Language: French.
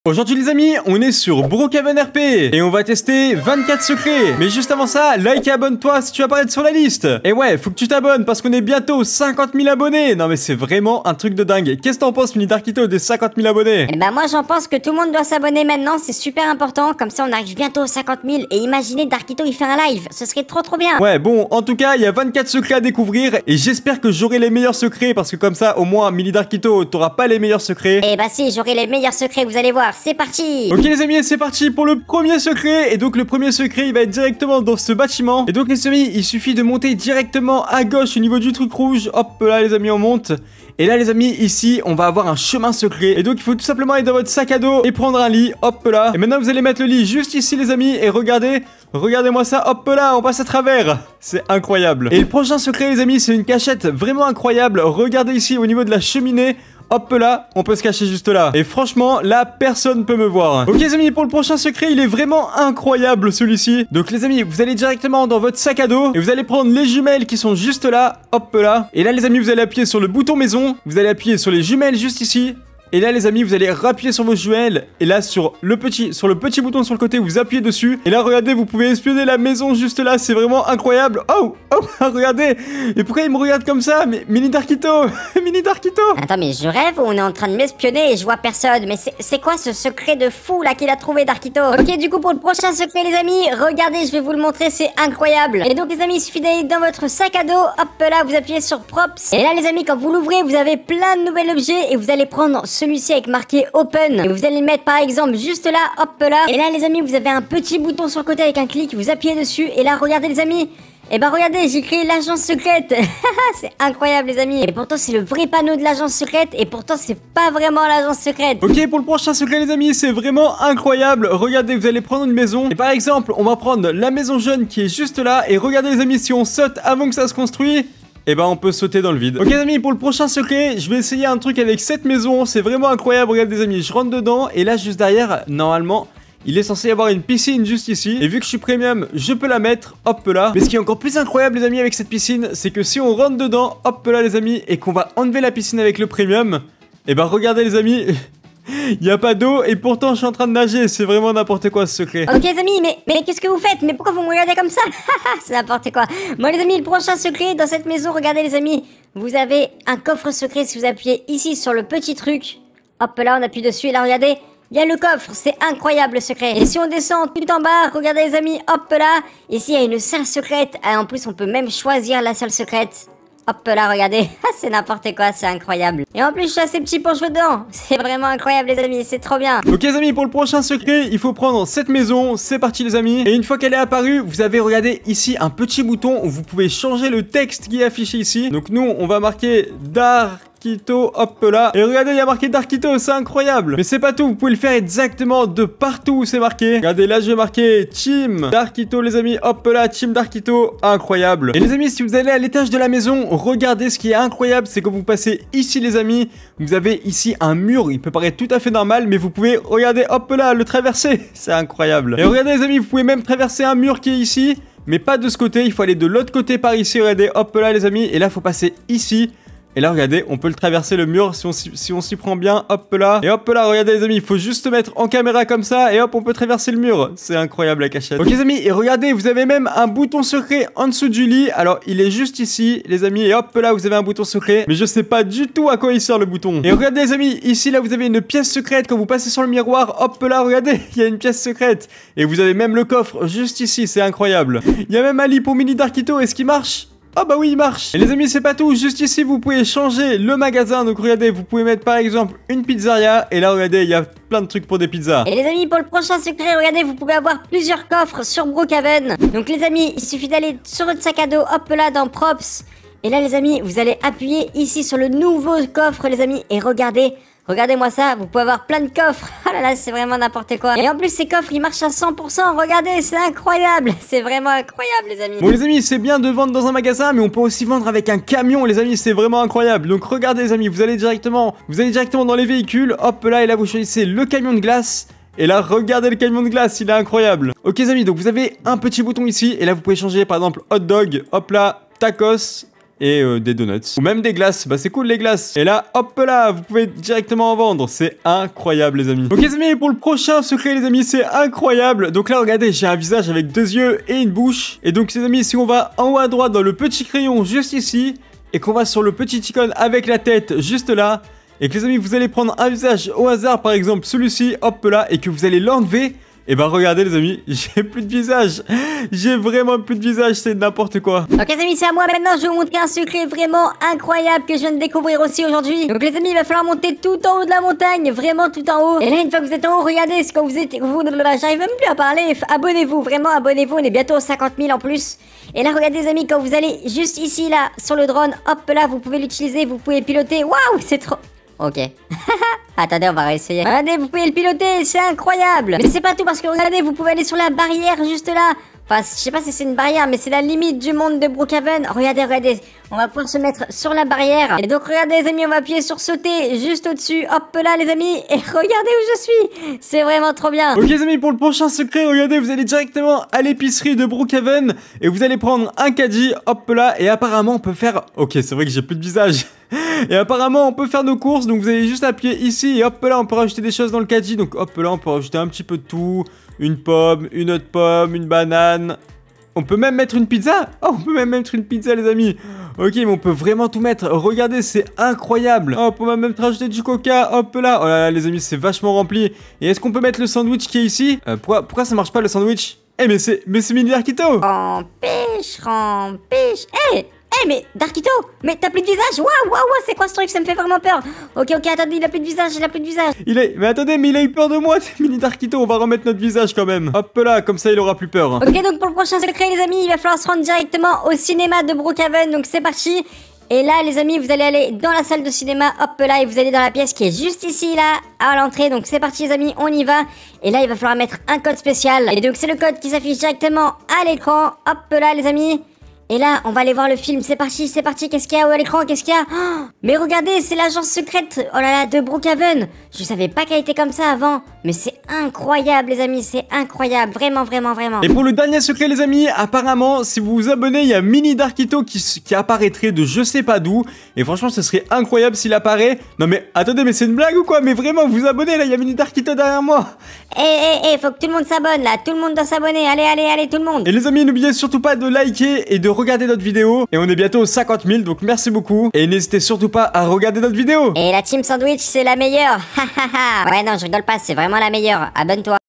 Aujourd'hui les amis, on est sur Brookhaven RP et on va tester 24 secrets. Mais juste avant ça, like et abonne-toi si tu veux apparaître sur la liste. Et ouais, faut que tu t'abonnes parce qu'on est bientôt 50 000 abonnés. Non mais c'est vraiment un truc de dingue. Qu'est-ce que t'en penses Mini Darkito des 50 000 abonnés? Eh ben moi j'en pense que tout le monde doit s'abonner maintenant, c'est super important. Comme ça on arrive bientôt aux 50 000. Et imaginez Darkito il fait un live, ce serait trop bien. Ouais bon, en tout cas il y a 24 secrets à découvrir. Et j'espère que j'aurai les meilleurs secrets. Parce que comme ça au moins Mini Darkito t'auras pas les meilleurs secrets. Eh bah si, j'aurai les meilleurs secrets, vous allez voir, c'est parti. Ok les amis, c'est parti pour le premier secret. Et donc le premier secret il va être directement dans ce bâtiment. Et donc les amis, il suffit de monter directement à gauche au niveau du truc rouge. Hop là les amis, on monte. Et là les amis, ici on va avoir un chemin secret. Et donc il faut tout simplement aller dans votre sac à dos et prendre un lit. Hop là. Et maintenant vous allez mettre le lit juste ici les amis. Et regardez-moi ça. Hop là, on passe à travers. C'est incroyable. Et le prochain secret les amis, c'est une cachette vraiment incroyable. Regardez ici au niveau de la cheminée. Hop là, on peut se cacher juste là. Et franchement, là, personne peut me voir. Ok les amis, pour le prochain secret, il est vraiment incroyable celui-ci. Donc les amis, vous allez directement dans votre sac à dos et vous allez prendre les jumelles qui sont juste là. Hop là. Et là les amis, vous allez appuyer sur le bouton maison. Vous allez appuyer sur les jumelles juste ici. Et là les amis, vous allez appuyer sur vos jumelles. Et là sur le petit bouton sur le côté, vous appuyez dessus. Et là regardez, vous pouvez espionner la maison juste là. C'est vraiment incroyable. Oh regardez. Et pourquoi il me regarde comme ça? Mais Mini Darkito Mini Darkito. Attends, mais je rêve ou on est en train de m'espionner et je vois personne? Mais c'est quoi ce secret de fou là qu'il a trouvé Darkito? Ok, du coup pour le prochain secret les amis, regardez, je vais vous le montrer, c'est incroyable. Et donc les amis, il suffit d'aller dans votre sac à dos. Hop là, vous appuyez sur Props. Et là les amis, quand vous l'ouvrez, vous avez plein de nouveaux objets. Et vous allez prendre celui-ci avec marqué Open. Et vous allez le mettre par exemple juste là. Hop là. Et là les amis, vous avez un petit bouton sur le côté avec un clic. Vous appuyez dessus. Et là regardez les amis. Et bah regardez, j'ai créé l'agence secrète. C'est incroyable les amis. Et pourtant c'est le vrai panneau de l'agence secrète. Et pourtant c'est pas vraiment l'agence secrète. Ok, pour le prochain secret les amis, c'est vraiment incroyable. Regardez, vous allez prendre une maison. Et par exemple, on va prendre la maison jaune qui est juste là. Et regardez les amis, si on saute avant que ça se construise, et bah on peut sauter dans le vide. Ok les amis, pour le prochain secret, je vais essayer un truc avec cette maison. C'est vraiment incroyable, regardez les amis, je rentre dedans. Et là juste derrière, normalement il est censé y avoir une piscine juste ici. Et vu que je suis premium, je peux la mettre, hop là. Mais ce qui est encore plus incroyable les amis avec cette piscine, c'est que si on rentre dedans, hop là les amis, et qu'on va enlever la piscine avec le premium, et bah regardez les amis, il n'y a pas d'eau et pourtant je suis en train de nager. C'est vraiment n'importe quoi ce secret. Ok les amis, mais qu'est-ce que vous faites? Mais pourquoi vous me regardez comme ça? C'est n'importe quoi. Moi les amis, le prochain secret dans cette maison, regardez les amis, vous avez un coffre secret. Si vous appuyez ici sur le petit truc, hop là on appuie dessus et là regardez, il y a le coffre, c'est incroyable le secret. Et si on descend tout en bas, regardez les amis, hop là, ici il y a une salle secrète. Et en plus on peut même choisir la salle secrète. Hop là, regardez, c'est n'importe quoi, c'est incroyable. Et en plus, je suis assez petit pour jouer dedans. C'est vraiment incroyable, les amis, c'est trop bien. Ok, les amis, pour le prochain secret, il faut prendre cette maison. C'est parti, les amis. Et une fois qu'elle est apparue, vous avez, regardé ici, un petit bouton où vous pouvez changer le texte qui est affiché ici. Donc, nous, on va marquer Darkito, hop là. Et regardez, il y a marqué Darkito, c'est incroyable. Mais c'est pas tout, vous pouvez le faire exactement de partout où c'est marqué. Regardez, là, je vais marquer Team Darkito, les amis, hop là, Team Darkito, incroyable. Et les amis, si vous allez à l'étage de la maison, regardez, ce qui est incroyable, c'est que vous passez ici, les amis, vous avez ici un mur. Il peut paraître tout à fait normal, mais vous pouvez, regardez, hop là, le traverser. C'est incroyable. Et regardez, les amis, vous pouvez même traverser un mur qui est ici, mais pas de ce côté, il faut aller de l'autre côté par ici. Regardez, hop là, les amis, et là, il faut passer ici. Et là regardez, on peut le traverser le mur si on s'y prend bien, hop là. Et hop là, regardez les amis, il faut juste se mettre en caméra comme ça. Et hop, on peut traverser le mur. C'est incroyable la cachette. Ok les amis, et regardez, vous avez même un bouton secret en dessous du lit. Alors il est juste ici les amis. Et hop là, vous avez un bouton secret. Mais je sais pas du tout à quoi il sert le bouton. Et regardez les amis, ici là vous avez une pièce secrète. Quand vous passez sur le miroir, hop là, regardez, il y a une pièce secrète. Et vous avez même le coffre juste ici, c'est incroyable. Il y a même un lit pour Mini Darkito, est-ce qu'il marche? Oh bah oui, il marche. Et les amis, c'est pas tout, juste ici vous pouvez changer le magasin. Donc regardez, vous pouvez mettre par exemple une pizzeria. Et là regardez, il y a plein de trucs pour des pizzas. Et les amis, pour le prochain secret, regardez, vous pouvez avoir plusieurs coffres sur Brookhaven. Donc les amis, il suffit d'aller sur votre sac à dos, hop là dans Props. Et là les amis, vous allez appuyer ici sur le nouveau coffre les amis. Et regardez-moi ça, vous pouvez avoir plein de coffres. Ah là là, c'est vraiment n'importe quoi. Et en plus, ces coffres, ils marchent à 100%. Regardez, c'est incroyable. C'est vraiment incroyable, les amis. Bon, les amis, c'est bien de vendre dans un magasin, mais on peut aussi vendre avec un camion, les amis. C'est vraiment incroyable. Donc, regardez, les amis, vous allez directement dans les véhicules. Hop là, et là, vous choisissez le camion de glace. Et là, regardez le camion de glace, il est incroyable. Ok, les amis, donc vous avez un petit bouton ici. Et là, vous pouvez changer, par exemple, hot dog. Hop là, tacos. et des donuts. Ou même des glaces, bah c'est cool les glaces. Et là, hop là, vous pouvez directement en vendre. C'est incroyable les amis. Ok les amis, pour le prochain secret les amis, c'est incroyable. Donc là, regardez, j'ai un visage avec 2 yeux et une bouche. Et donc les amis, si on va en haut à droite dans le petit crayon juste ici, et qu'on va sur le petit icône avec la tête juste là, et que les amis, vous allez prendre un visage au hasard, par exemple celui-ci, hop là, et que vous allez l'enlever, et bah regardez les amis, j'ai plus de visage. J'ai vraiment plus de visage, c'est n'importe quoi. Ok les amis, c'est à moi maintenant, je vais vous montrer un secret vraiment incroyable que je viens de découvrir aussi aujourd'hui. Donc les amis, il va falloir monter tout en haut de la montagne, vraiment tout en haut. Et là, une fois que vous êtes en haut, regardez ce que vous êtes... J'arrive même plus à parler, abonnez-vous, vraiment abonnez-vous, on est bientôt aux 50 000 en plus. Et là, regardez les amis, quand vous allez juste ici, là, sur le drone, hop là, vous pouvez l'utiliser, vous pouvez piloter. Waouh, c'est trop... Ok. Attendez, on va réessayer. Regardez, vous pouvez le piloter, c'est incroyable. Mais c'est pas tout parce que regardez, vous pouvez aller sur la barrière juste là. Enfin, je sais pas si c'est une barrière, mais c'est la limite du monde de Brookhaven. Regardez, regardez. On va pouvoir se mettre sur la barrière. Et donc, regardez les amis, on va appuyer sur sauter juste au-dessus. Hop là les amis. Et regardez où je suis. C'est vraiment trop bien. Ok les amis, pour le prochain secret, regardez, vous allez directement à l'épicerie de Brookhaven. Et vous allez prendre un caddie, hop là. Et apparemment, on peut faire... Ok, c'est vrai que j'ai plus de visage. Et apparemment on peut faire nos courses. Donc vous allez juste appuyer ici et hop là on peut rajouter des choses dans le caddie. Donc hop là on peut rajouter un petit peu de tout. Une pomme, une autre pomme, une banane. On peut même mettre une pizza. Oh, on peut même mettre une pizza les amis. Ok, mais on peut vraiment tout mettre. Regardez, c'est incroyable. Hop, on va même rajouter du coca. Hop là. Oh là là les amis, c'est vachement rempli. Et est-ce qu'on peut mettre le sandwich qui est ici? Pourquoi ça marche pas le sandwich? Eh mais c'est Mini Darkito. Rempiche. Mais Darkito, mais t'as plus de visage. Waouh, c'est quoi ce truc? Ça me fait vraiment peur. Ok, attendez, il a plus de visage, Mais attendez, mais il a eu peur de moi, Mini Darkito. On va remettre notre visage quand même. Hop là, comme ça il aura plus peur. Ok, donc pour le prochain secret les amis, il va falloir se rendre directement au cinéma de Brookhaven. Donc c'est parti. Et là les amis, vous allez aller dans la salle de cinéma, hop là, et vous allez dans la pièce qui est juste ici là, à l'entrée. Donc c'est parti les amis, on y va. Et là il va falloir mettre un code spécial. Et donc c'est le code qui s'affiche directement à l'écran. Hop là les amis. Et là, on va aller voir le film. C'est parti. Qu'est-ce qu'il y a à l'écran? Qu'est-ce qu'il y a? Oh, mais regardez, c'est l'agence secrète. Oh là là, de Brookhaven. Je savais pas qu'elle était comme ça avant. Mais c'est incroyable, les amis. C'est incroyable. Vraiment. Et pour le dernier secret, les amis, apparemment, si vous vous abonnez, il y a Mini Darkito qui apparaîtrait de je sais pas d'où. Et franchement, ce serait incroyable s'il apparaît. Non mais, attendez, mais c'est une blague ou quoi? Mais vraiment, vous vous abonnez, là, il y a Mini Darkito derrière moi. Faut que tout le monde s'abonne, là. Tout le monde doit s'abonner. Allez, tout le monde. Et les amis, n'oubliez surtout pas de liker et de regarder notre vidéo. Et on est bientôt aux 50 000, donc merci beaucoup. Et n'hésitez surtout pas à regarder notre vidéo. Et la team sandwich, c'est la meilleure. Ouais, non, je rigole pas, c'est vraiment la meilleure. Abonne-toi.